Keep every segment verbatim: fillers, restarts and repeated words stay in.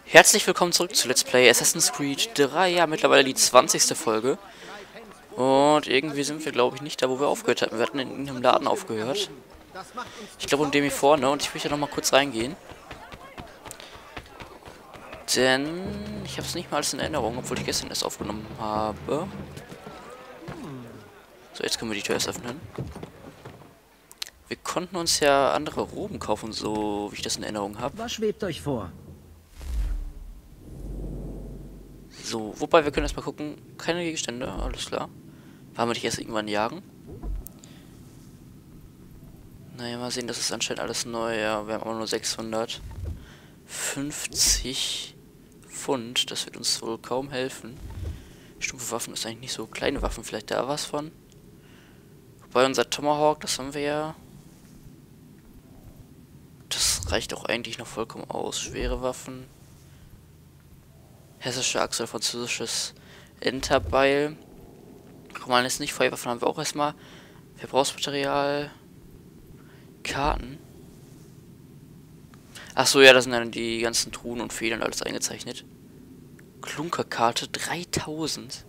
Herzlich willkommen zurück zu Let's Play Assassin's Creed drei, ja mittlerweile die zwanzigste Folge. Und irgendwie sind wir, glaube ich, nicht da, wo wir aufgehört hatten. Wir hatten in einem Laden aufgehört. Ich glaube, um dem hier vorne. Und ich möchte noch mal kurz reingehen. Denn ich habe es nicht mal alles in Erinnerung, obwohl ich gestern erst aufgenommen habe. So, jetzt können wir die Tür erst öffnen. Wir konnten uns ja andere Roben kaufen, so wie ich das in Erinnerung habe. Was schwebt euch vor? So, wobei wir können erstmal gucken. Keine Gegenstände, alles klar. Wollen wir dich erst irgendwann jagen? Naja, mal sehen, das ist anscheinend alles neu. Ja, wir haben aber nur sechshundertfünfzig Pfund. Das wird uns wohl kaum helfen. Stumpfe Waffen ist eigentlich nicht so. Kleine Waffen, vielleicht da was von. Wobei unser Tomahawk, das haben wir ja. Das reicht auch eigentlich noch vollkommen aus. Schwere Waffen. Hessische Axt oder französisches Enterbeil. Roman ist nicht. Feuerwaffen haben wir auch erstmal. Verbrauchsmaterial. Karten. Achso, ja, da sind dann die ganzen Truhen und Federn alles eingezeichnet. Klunkerkarte dreitausend.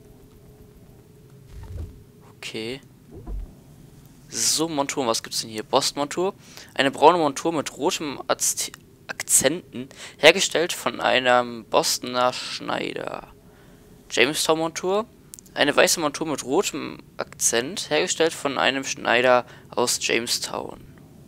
Okay. So, Montur, was gibt's denn hier? Boston-Montur. Eine braune Montur mit rotem Azte Akzenten, hergestellt von einem Bostoner Schneider. Jamestown-Montur. Eine weiße Montur mit rotem Akzent, hergestellt von einem Schneider aus Jamestown.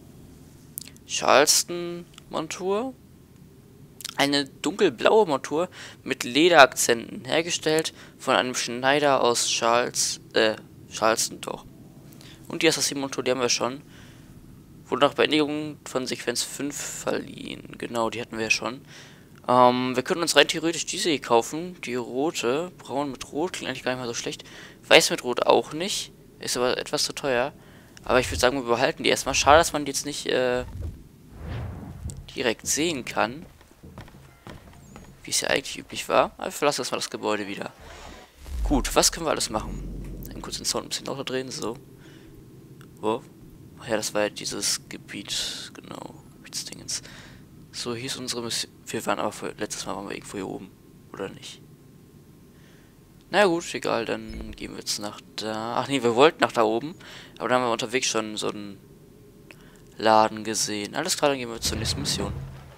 Charleston-Montur. Eine dunkelblaue Montur mit Lederakzenten, hergestellt von einem Schneider aus Charles, äh, Charleston doch. Und die Assassin-Montur, die haben wir schon. Wurde nach Beendigung von Sequenz fünf verliehen. Genau, die hatten wir ja schon. Ähm, wir können uns rein theoretisch diese hier kaufen. Die rote. Braun mit Rot. Klingt eigentlich gar nicht mal so schlecht. Weiß mit Rot auch nicht. Ist aber etwas zu teuer. Aber ich würde sagen, wir behalten die erstmal. Schade, dass man die jetzt nicht äh, direkt sehen kann. Wie es ja eigentlich üblich war. Aber wir verlassen erstmal das Gebäude wieder. Gut, was können wir alles machen? Dann kurz den Sound ein bisschen lauter drehen. So. Wo? Ja, das war ja dieses Gebiet, genau, Gebietsdingens. So hieß unsere Mission. Wir waren aber vor, letztes Mal waren wir irgendwo hier oben, oder nicht? Na gut, egal, dann gehen wir jetzt nach da. Ach nee, wir wollten nach da oben, aber dann haben wir unterwegs schon so einen Laden gesehen. Alles klar, dann gehen wir zur nächsten Mission.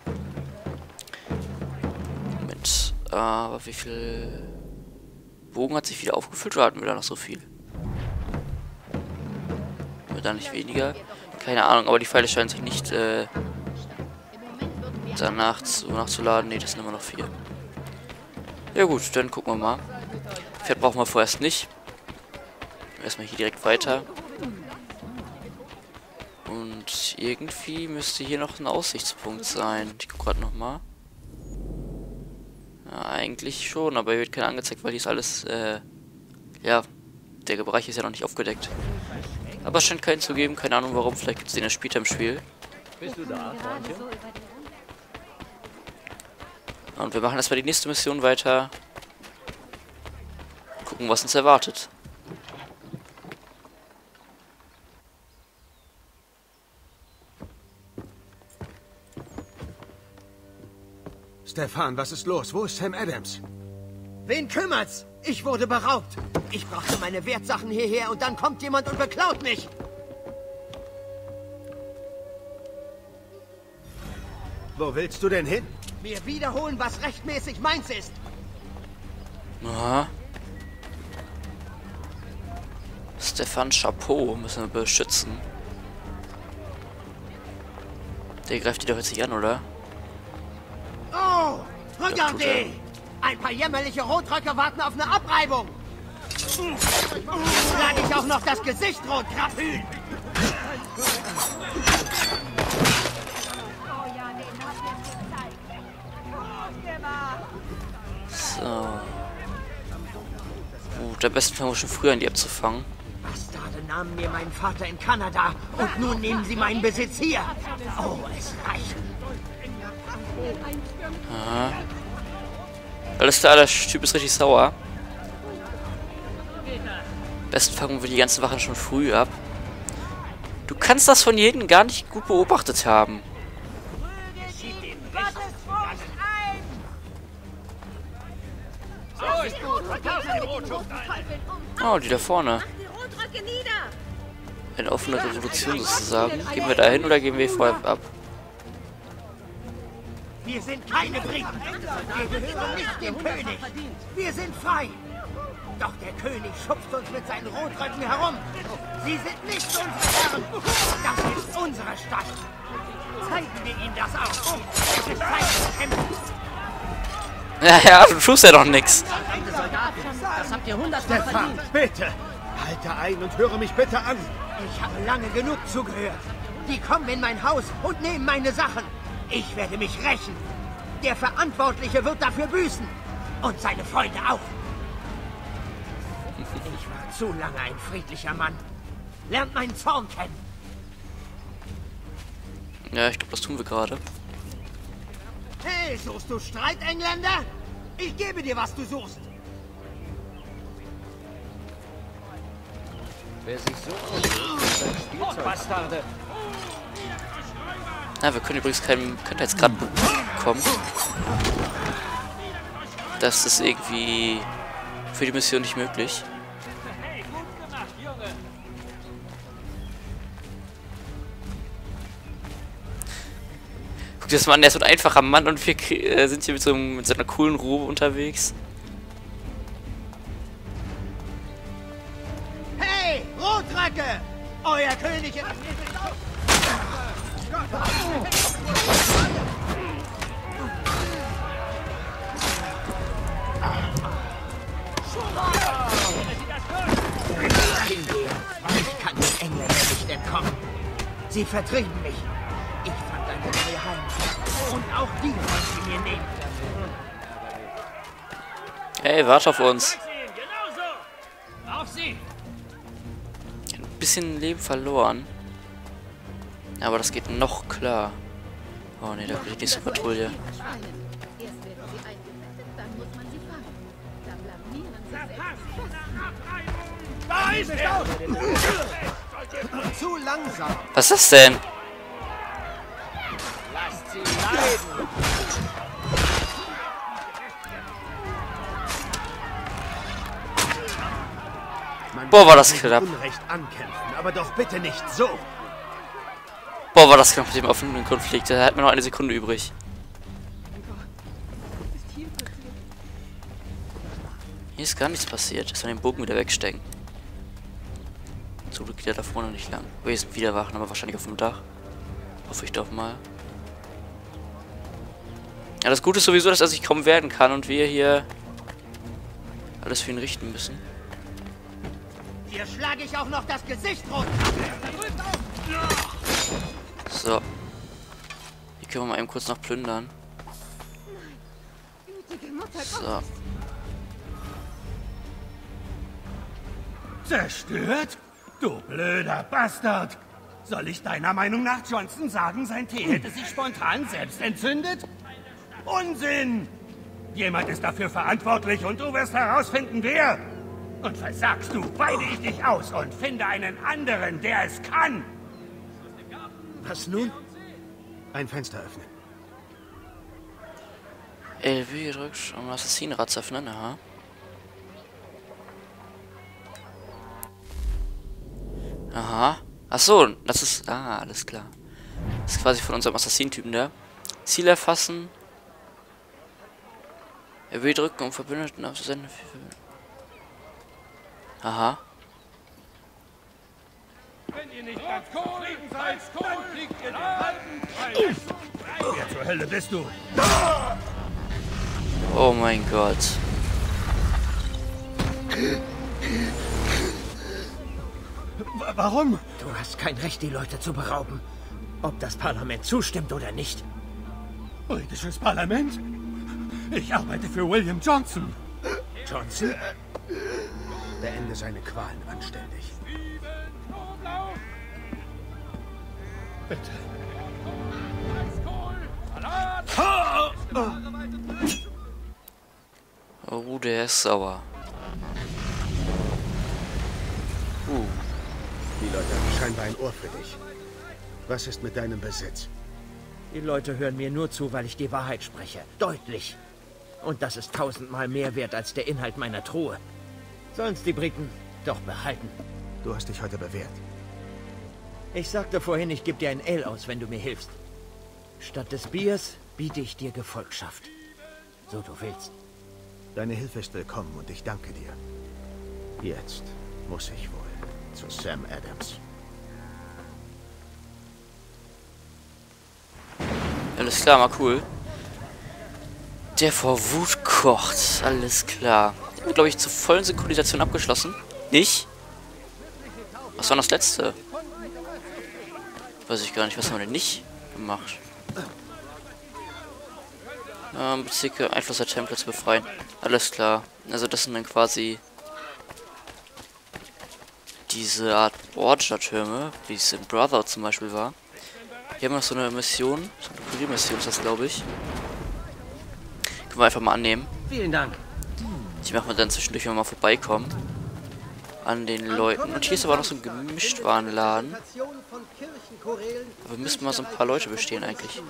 Moment, aber wie viel Bogen hat sich wieder aufgefüllt oder hatten wir da noch so viel? Da nicht weniger. Keine Ahnung, aber die Pfeile scheinen sich nicht äh, danach zu, nachzuladen. Ne, das sind immer noch vier. Ja gut, dann gucken wir mal. Pferd brauchen wir vorerst nicht. Erstmal hier direkt weiter. Und irgendwie müsste hier noch ein Aussichtspunkt sein. Ich gucke gerade nochmal. Ja, eigentlich schon, aber hier wird keiner angezeigt, weil hier ist alles, äh, ja, der Bereich ist ja noch nicht aufgedeckt. Aber es scheint keinen zu geben, keine Ahnung warum, vielleicht gibt es den ja später im Spiel. Bist du da, Freundchen? Und wir machen erstmal die nächste Mission weiter. Gucken, was uns erwartet. Stefan, was ist los? Wo ist Sam Adams? Wen kümmert's? Ich wurde beraubt. Ich brachte meine Wertsachen hierher und dann kommt jemand und beklaut mich. Wo willst du denn hin? Wir wiederholen, was rechtmäßig meins ist. Aha. Stefan Chapeau müssen wir beschützen. Der greift die doch jetzt nicht an, oder? Oh, Ja, regardez! Ein paar jämmerliche Rotröcke warten auf eine Abreibung. Schlag ich auch noch das Gesicht rot, Krapül! So. Gut, am besten fangen wir schon früher an, die abzufangen. Bastarde nahmen mir meinen Vater in Kanada und nun nehmen sie meinen Besitz hier. Oh, es reicht. Aha. Alles klar, der Typ ist richtig sauer. Am besten fangen wir die ganzen Wachen schon früh ab. Du kannst das von jedem gar nicht gut beobachtet haben. Oh, die da vorne. Eine offene Revolution sozusagen. Gehen wir da hin oder gehen wir vorher ab? Wir sind keine Briten. Wir gehören nicht dem König. Wir sind frei. Doch der König schubst uns mit seinen Rotröcken herum. Sie sind nicht unsere Herren. Das ist unsere Stadt. Zeigen wir ihnen das auch. Es ist Zeit zu kämpfen. Ja, ja, du tust ja doch nichts. Das habt ihr hundertmal verdient. Bitte, halte ein und höre mich bitte an. Ich habe lange genug zugehört. Die kommen in mein Haus und nehmen meine Sachen. Ich werde mich rächen. Der Verantwortliche wird dafür büßen. Und seine Freunde auch. Ich war zu lange ein friedlicher Mann. Lernt meinen Zorn kennen. Ja, ich glaube, das tun wir gerade. Hey, suchst du Streit, Engländer? Ich gebe dir, was du suchst. Wer sich so aussieht, Spielzeug. Bastarde. Ja, wir können übrigens keinen Bekanntheitsgrad bekommen. Das ist irgendwie für die Mission nicht möglich. Guck dir das mal an, der ist so ein einfacher Mann und wir äh, sind hier mit so, mit so einer coolen Robe unterwegs. Hey, Rotröcke! Euer König ist... Ich kann den Engländern nicht entkommen. Sie vertrieben mich. Ich fand eine neue Heimat. Und auch die wollen sie mir nehmen. Hey, warte auf uns. Auf sie! Ein bisschen Leben verloren. Aber das geht noch klar. Oh ne, da kommt die nächste Patrouille. Da ist er! Zu langsam. Was ist das denn? Lasst sie leiden! Man Boah, war das kann knapp. Unrecht ankämpfen, aber doch bitte nicht so. Boah, war das knapp mit dem offenen Konflikt. Da hat mir noch eine Sekunde übrig. Hier ist gar nichts passiert. Dass wir den Bogen wieder wegstecken. Zum Glück geht er da vorne nicht lang. Wir sind wieder wachen, aber wahrscheinlich auf dem Dach. Hoffe ich doch mal. Ja, das Gute ist sowieso, dass er sich kaum wehren kann und wir hier alles für ihn richten müssen. Hier schlage ich auch noch das Gesicht runter. So. Hier können wir mal eben kurz noch plündern. So. Zerstört? Du blöder Bastard! Soll ich deiner Meinung nach Johnson sagen, sein Tee hätte sich spontan selbst entzündet? Unsinn! Jemand ist dafür verantwortlich und du wirst herausfinden, wer. Und versagst du, weide ich dich aus und finde einen anderen, der es kann. Was nun? Ein Fenster öffnen. L B gedrückt, um das Assassinenrad zu öffnen, aha. Aha. Achso, das ist... Ah, alles klar. Das ist quasi von unserem Assassinentypen da. Ziel erfassen. R B drücken, um Verbündeten aufzusenden. Aha. Wenn ihr nicht ganz zufrieden seid, dann fliegt ihr den halben Kreis. Wer zur Hölle bist du? Oh mein Gott. Warum? Du hast kein Recht, die Leute zu berauben. Ob das Parlament zustimmt oder nicht. Britisches Parlament? Ich arbeite für William Johnson. Johnson? Beende seine Qualen anständig. Bitte. Oh, der ist sauer. Uh. Die Leute haben scheinbar ein Ohr für dich. Was ist mit deinem Besitz? Die Leute hören mir nur zu, weil ich die Wahrheit spreche. Deutlich. Und das ist tausendmal mehr wert als der Inhalt meiner Truhe. Sollen's die Briten doch behalten. Du hast dich heute bewährt. Ich sagte vorhin, ich gebe dir ein Ale aus, wenn du mir hilfst. Statt des Biers biete ich dir Gefolgschaft. So du willst. Deine Hilfe ist willkommen und ich danke dir. Jetzt muss ich wohl zu Sam Adams. Alles klar, mal cool. Der vor Wut kocht. Alles klar. Den haben wir, glaube ich, zur vollen Synchronisation abgeschlossen. Nicht? Was war das letzte? Weiß ich gar nicht. Was haben wir denn nicht gemacht? Ähm, bezirke Einfluss der Templates befreien. Alles klar. Also das sind dann quasi diese Art Borgia-Türme, wie es in Brother zum Beispiel war. Hier haben wir noch so eine Mission. So eine Kuriermission ist das, glaube ich. Können wir einfach mal annehmen. Vielen Dank. Die machen wir dann zwischendurch, wenn wir mal vorbeikommen. An den Leuten. Und hier ist aber noch so ein Gemischtwarenladen. Aber wir müssen mal so ein paar Leute bestehen eigentlich.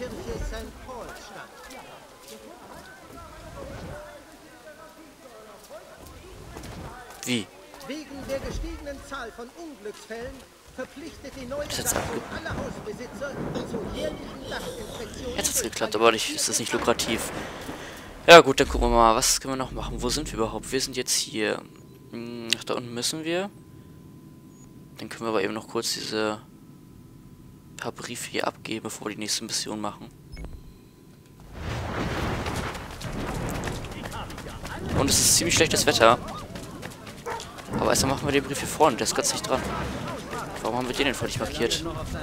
Wie? Wegen der gestiegenen Zahl von Unglücksfällen verpflichtet die neue Jetzt Satzung alle Hausbesitzer zu jährlichen Dachinspektionen. Jetzt hat's geklappt, aber nicht, ist das nicht lukrativ. Ja gut, dann gucken wir mal, was können wir noch machen? Wo sind wir überhaupt? Wir sind jetzt hier. Ach, da unten müssen wir. Dann können wir aber eben noch kurz diese paar Briefe hier abgeben, bevor wir die nächste Mission machen. Und es ist ziemlich schlechtes Wetter. Aber erstmal machen wir den Brief hier vorne, der ist ganz nicht dran. Warum haben wir den denn völlig markiert?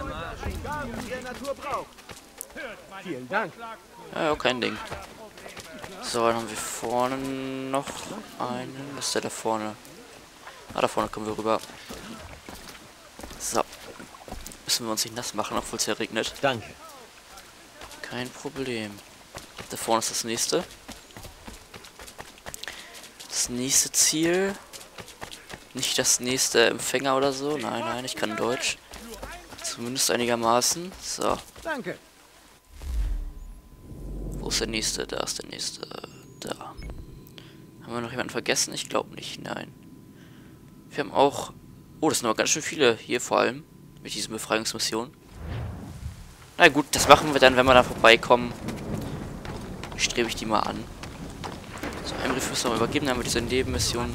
Vielen Dank. Ja, ja, kein Ding. So, dann haben wir vorne noch einen. Was ist der da vorne? Ah, da vorne kommen wir rüber. So. Müssen wir uns nicht nass machen, obwohl es ja regnet. Danke. Kein Problem. Da vorne ist das nächste. Das nächste Ziel. Nicht das nächste Empfänger oder so. Nein, nein, ich kann Deutsch. Zumindest einigermaßen. So. Danke. Wo ist der nächste? Da ist der nächste. Da. Haben wir noch jemanden vergessen? Ich glaube nicht. Nein. Wir haben auch... Oh, das sind aber ganz schön viele hier vor allem. Mit diesen Befreiungsmissionen. Na gut, das machen wir dann, wenn wir da vorbeikommen. Strebe ich die mal an. So, einen Brief müssen wir übergeben. Dann haben wir diese Nebenmission.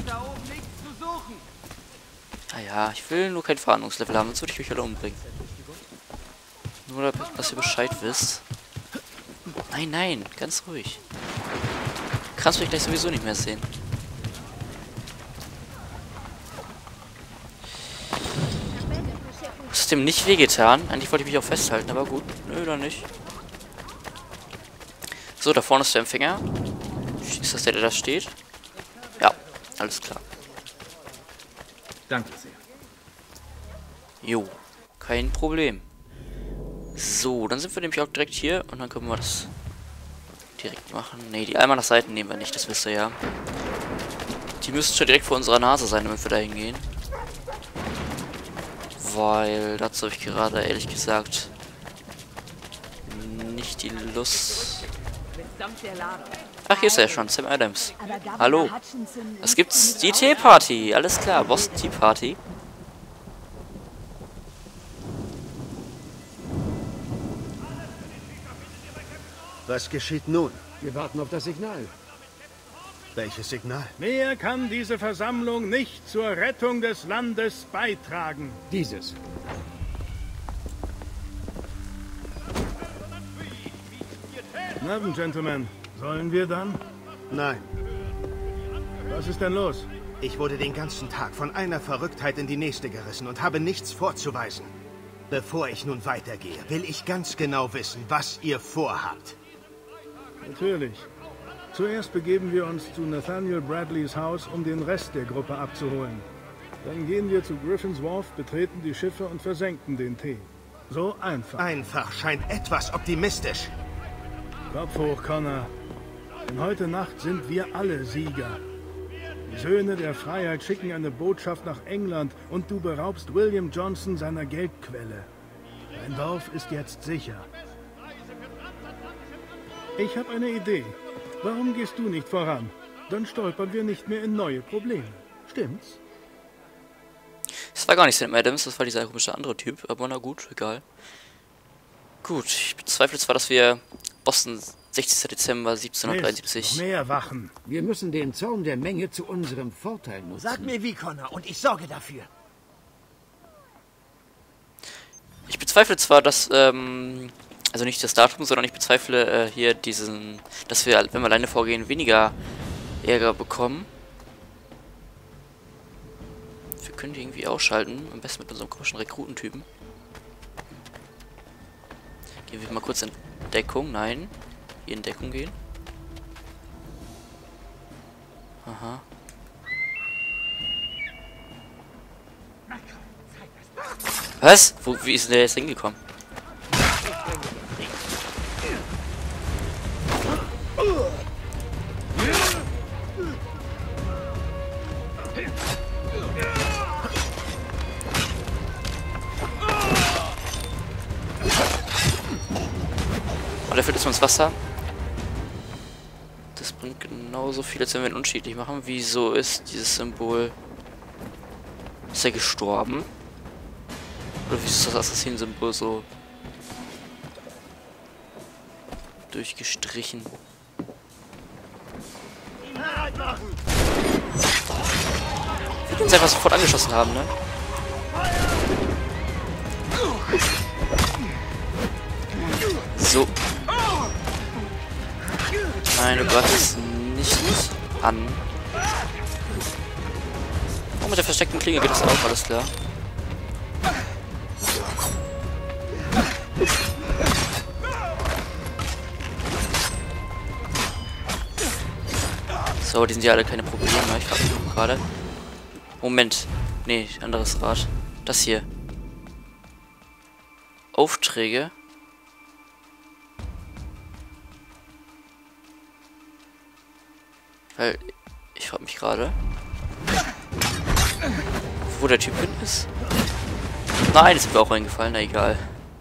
Naja, ich will nur kein Fahndungslevel haben, sonst würde ich euch alle umbringen. Nur, dass ihr Bescheid wisst. Nein, nein, ganz ruhig. Kannst du mich gleich sowieso nicht mehr sehen. Das ist dem nicht wehgetan. Eigentlich wollte ich mich auch festhalten, aber gut. Nö, dann nicht. So, da vorne ist der Empfänger. Ist das der, der da steht? Ja, alles klar. Danke sehr. Jo, kein Problem. So, dann sind wir nämlich auch direkt hier und dann können wir das direkt machen. Ne, die Almanach Seiten nehmen wir nicht, das wisst ihr ja. Die müssten schon direkt vor unserer Nase sein, damit wir da hingehen. Weil dazu habe ich gerade, ehrlich gesagt, nicht die Lust. Ach, hier ist er schon, Sam Adams. Hallo. Was gibt's? Die Tea Party. Alles klar, Boston Tea Party. Was geschieht nun? Wir warten auf das Signal. Welches Signal? Wer kann diese Versammlung nicht zur Rettung des Landes beitragen? Dieses. Guten Abend, Gentlemen. Sollen wir dann? Nein. Was ist denn los? Ich wurde den ganzen Tag von einer Verrücktheit in die nächste gerissen und habe nichts vorzuweisen. Bevor ich nun weitergehe, will ich ganz genau wissen, was ihr vorhabt. Natürlich. Zuerst begeben wir uns zu Nathaniel Bradleys Haus, um den Rest der Gruppe abzuholen. Dann gehen wir zu Griffin's Wharf, betreten die Schiffe und versenken den Tee. So einfach. Einfach scheint etwas optimistisch. Kopf hoch, Connor. Denn heute Nacht sind wir alle Sieger. Die Söhne der Freiheit schicken eine Botschaft nach England und du beraubst William Johnson seiner Geldquelle. Dein Dorf ist jetzt sicher. Ich habe eine Idee. Warum gehst du nicht voran? Dann stolpern wir nicht mehr in neue Probleme. Stimmt's? Das war gar nicht Sam Adams, das war dieser komische andere Typ. Aber na gut, egal. Gut, ich bezweifle zwar, dass wir Boston sechzehnter Dezember siebzehnhundertdreiundsiebzig... Mist, noch mehr Wachen. Wir müssen den Zorn der Menge zu unserem Vorteil nutzen. Sag mir wie, Connor, und ich sorge dafür. Ich bezweifle zwar, dass, ähm, also nicht das Datum, sondern ich bezweifle äh, hier diesen, dass wir, wenn wir alleine vorgehen, weniger Ärger bekommen. Wir können die irgendwie ausschalten, am besten mit unserem komischen Rekrutentypen. Gehen wir mal kurz in Deckung, nein, hier in Deckung gehen. Aha. Was? Wo, wie ist denn der jetzt hingekommen? Oh, der führt jetzt mal ins Wasser. Das bringt genauso viel, als wenn wir ihn unschädlich machen. Wieso ist dieses Symbol... Ist er gestorben? Oder wieso ist das Assassin-Symbol so durchgestrichen? Wir können uns einfach sofort angeschossen haben, ne? So. Nein, du greifst nicht an. Oh, mit der versteckten Klinge geht das auch, alles klar. So, die sind ja alle keine Probleme. Ich frage mich gerade. Moment. Nee, anderes Rad. Das hier. Aufträge. Weil, ich frage mich gerade, wo der Typ hin ist. Nein, ist mir auch reingefallen, na egal.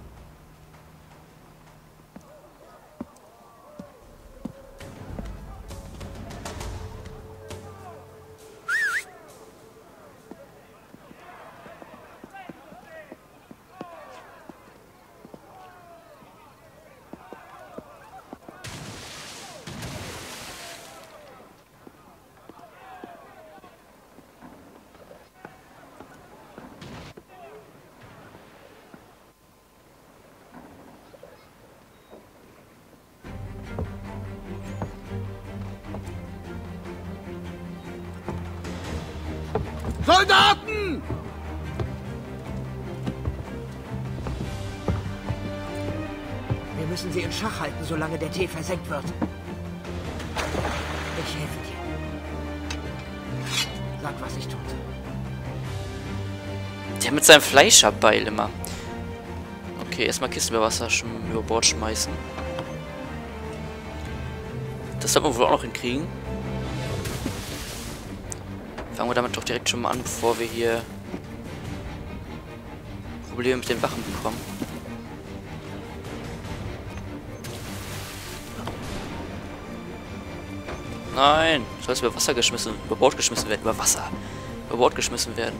Soldaten! Wir müssen sie in Schach halten, solange der Tee versenkt wird. Ich helfe dir. Sag, was ich tue. Der mit seinem Fleischerbeil immer. Okay, erstmal Kisten über Wasser über Bord schmeißen. Das sollten wir wohl auch noch hinkriegen. Fangen wir damit doch direkt schon mal an, bevor wir hier Probleme mit den Wachen bekommen. Nein, soll es über Wasser geschmissen, über Bord geschmissen werden, über Wasser, über Bord geschmissen werden.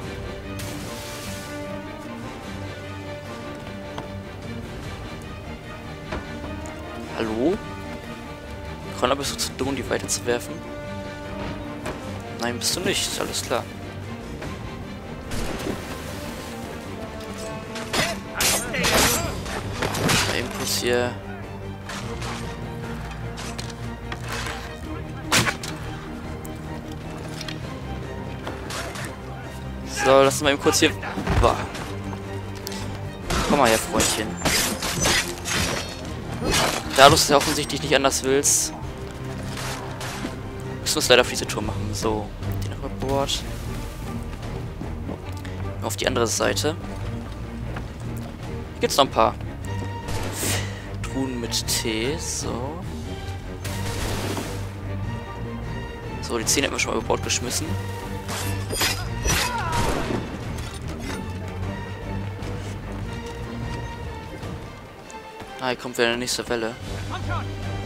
Hallo? Connor, bist du zu dumm, die weiterzuwerfen? Nein, bist du nicht. Alles klar. Mal eben kurz hier... So, lass uns mal eben kurz hier... Boah. Komm mal her, Freundchen. Da du es ja offensichtlich nicht anders willst... Ich muss leider auf diese Tour machen. So, den über Bord. Auf die andere Seite. Hier gibt es noch ein paar Truhen mit Tee. So. So, die Zähne hätten wir schon mal über Bord geschmissen. Ah, hier kommt wieder eine nächste Welle.